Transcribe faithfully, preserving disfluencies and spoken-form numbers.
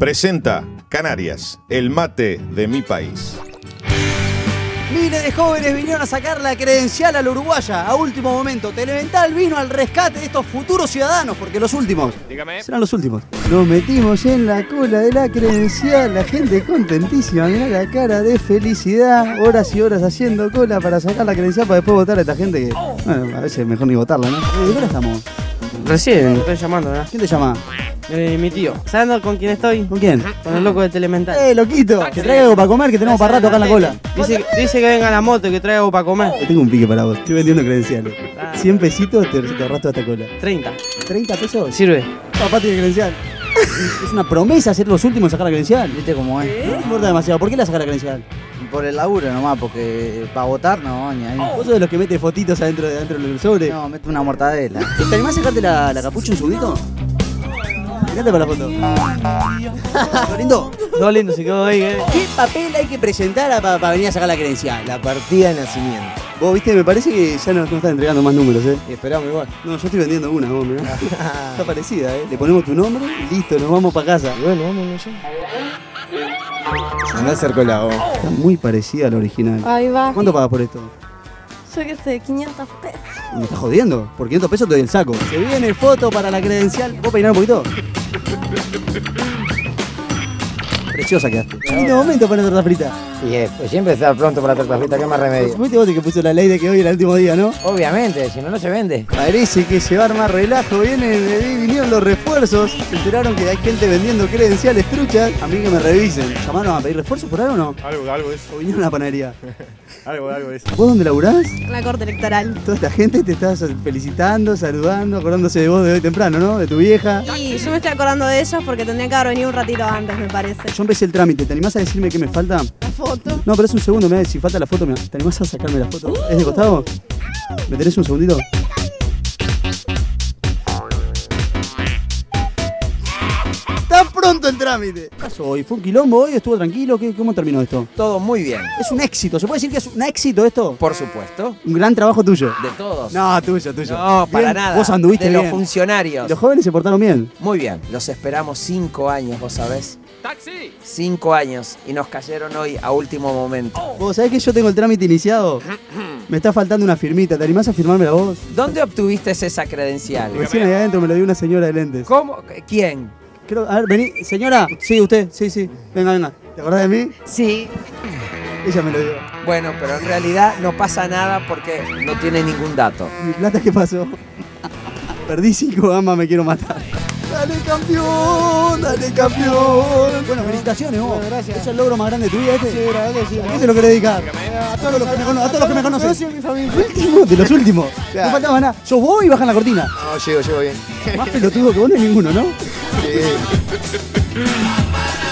presenta Canarias, el mate de mi país. Miles de jóvenes vinieron a sacar la credencial a la uruguaya a último momento. Televental vino al rescate de estos futuros ciudadanos, porque los últimos Dígame. serán los últimos. Nos metimos en la cola de la credencial, la gente contentísima, mirá la cara de felicidad, horas y horas haciendo cola para sacar la credencial para después votar a esta gente que, bueno, a veces mejor ni votarla, ¿no? ¿De qué estamos? Recién, estoy llamando, ¿no? ¿Quién te llama? Eh, mi tío. ¿Sabes con quién estoy? ¿Con quién? Con el loco de Telemental. ¡Eh, loquito! Que traiga algo para comer, que tenemos para rato acá en la cola. Dice, dice que venga la moto y que traiga algo para comer. Yo tengo un pique para vos, estoy vendiendo credenciales. cien pesitos te, te ahorras toda esta cola. treinta. ¿treinta pesos? Sirve. Papá tiene credencial. Es una promesa ser los últimos en sacar la credencial. ¿Viste cómo es? No importa demasiado. ¿Por qué la sacar la credencial? Por el laburo nomás, porque para votar no, ni ahí. ¿Vos sos de los que mete fotitos adentro, adentro del sobre? No, mete una mortadela. ¿Te animás a sacarte la, la capucha un segundito? Fíjate para la foto. ¿Lo lindo? No, lindo, se quedó ahí, ¿eh? ¿Qué papel hay que presentar para pa venir a sacar la credencial? La partida de nacimiento. Vos, viste, me parece que ya nos, nos están entregando más números, ¿eh? Y esperamos igual. No, yo estoy vendiendo una, vos, mirá. Está parecida, ¿eh? Le ponemos tu nombre y listo, nos vamos para casa. Y bueno, vámonos ya. Andá a hacer cola, vos. Está muy parecida a la original. Ahí va. ¿Cuánto pagas por esto? Yo qué sé, quinientos pesos. ¿Me estás jodiendo? Por quinientos pesos te doy el saco. Se viene foto para la credencial. ¿Vos peinar un poquito? Preciosa quedaste. Qué lindo momento para la torta frita. Y eh, pues siempre estar pronto para la torta frita, ¿qué más remedio? Fuiste vos el que puso la ley de que hoy era el último día, ¿no? Obviamente, si no, no se vende. Parece que se va a armar relajo. Vienen, eh, vinieron los refuerzos. Se enteraron que hay gente vendiendo credenciales truchas. A mí que me revisen. ¿Llamaron a pedir refuerzos por algo o no? Algo, algo de eso. ¿O vinieron a la panadería? Algo, algo de eso. ¿Vos dónde laburás? La corte electoral. Toda esta gente te está felicitando, saludando, acordándose de vos de hoy temprano, ¿no? De tu vieja. Y yo me estoy acordando de ellos porque tendría que haber venido un ratito antes, me parece. Yo empecé el trámite. ¿Te animás a decirme qué me falta? La foto. No, pero es un segundo, mirá, si falta la foto, mirá. ¿Te animás a sacarme la foto? ¿Es de costado? ¿Me tenés un segundito? ¡Está pronto el trámite! ¿Qué pasó hoy? ¿Fue un quilombo hoy? ¿Estuvo tranquilo? ¿Qué, ¿Cómo terminó esto? Todo muy bien. Es un éxito. ¿Se puede decir que es un éxito esto? Por supuesto. Un gran trabajo tuyo. De todos. No, tuyo, tuyo. No, para Bien, nada. Vos anduviste de bien. los funcionarios. Los jóvenes se portaron bien. Muy bien. Los esperamos cinco años, vos sabés. ¡Taxi! Cinco años. Y nos cayeron hoy a último momento. ¿Vos sabés que yo tengo el trámite iniciado? Me está faltando una firmita. ¿Te animás a firmármela vos? ¿Dónde obtuviste esa credencial? Recién ahí adentro me lo dio una señora de lentes. ¿Cómo? ¿Quién? Creo, a ver, vení. Señora. Sí, usted. Sí, sí. Venga, venga. ¿Te acordás de mí? Sí. Ella me lo dio. Bueno, pero en realidad no pasa nada porque no tiene ningún dato. ¿Mi plata qué pasó? Perdí cinco gamas, me quiero matar. ¡Dale, campeón! ¡Dale, campeón! Bueno, felicitaciones vos. Bueno, gracias. ¿Es el logro más grande de tu vida este? Sí, gracias, sí. ¿A qué se lo querés dedicar? A todos los que me, cono a todos los que me conocen. Gracias, mi familia. Último, de los últimos. No faltaba nada. Sos vos y bajan la cortina. No, llego, llego bien. Más pelotudo que vos no hay ninguno, ¿no? Sí.